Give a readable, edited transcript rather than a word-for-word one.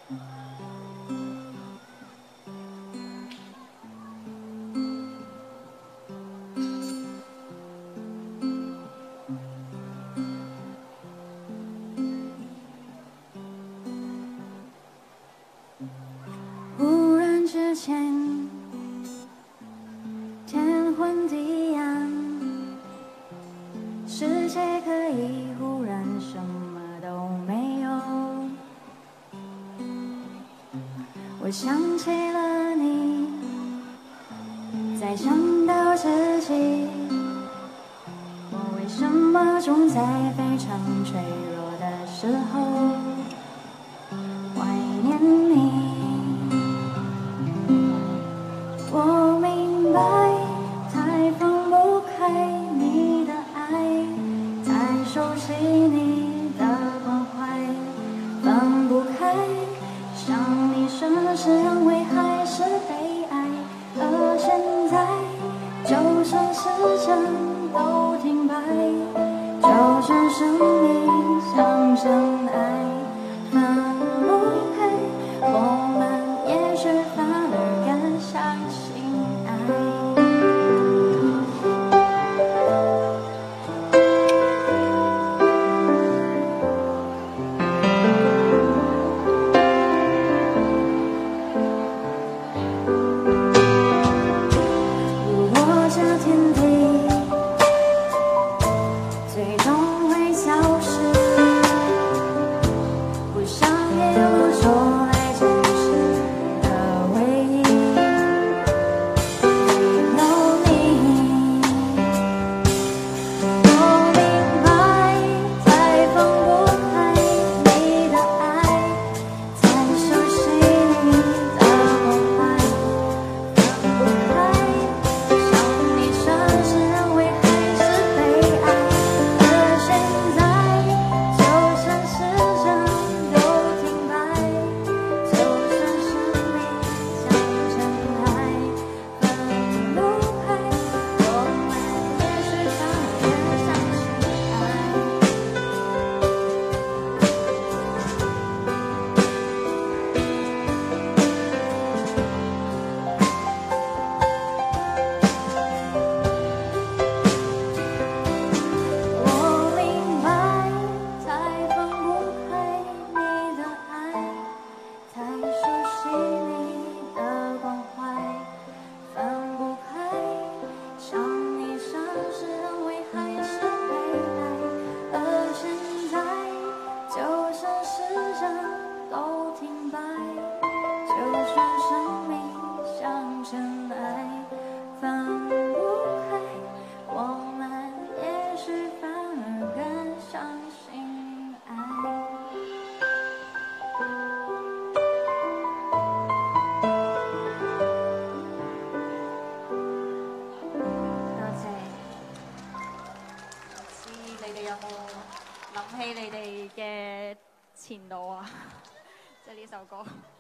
忽然之间，天昏地暗，世界可以忽然什么都没有。我想起了你，在想到自己，我为什么总在非常脆弱的时候怀念你？我明白，太放不开你的爱，太熟悉你的关怀，分不开想你是安慰还是悲哀。而现在，就算时针都停摆，就算生命像尘埃，分不开，我们也许反而更相信爱。如果这天地最终会消失，不想也无所来真实的回忆，没有你，我明白，太放不开你的爱，太熟悉你的关怀，分不开想你是安慰还是悲哀。而现在，就算时针都停摆，就算生命像尘埃，分不开，我们也许反而更相信爱。我明白，太放不开你的爱，太熟悉你的关怀，分不开想你是安慰还是悲哀。而现在，就算时针都停摆，就算生命像尘埃，分不开，我们也许反而更相信爱。多謝。唔知你哋有冇諗起你哋嘅前度啊？即係呢首歌。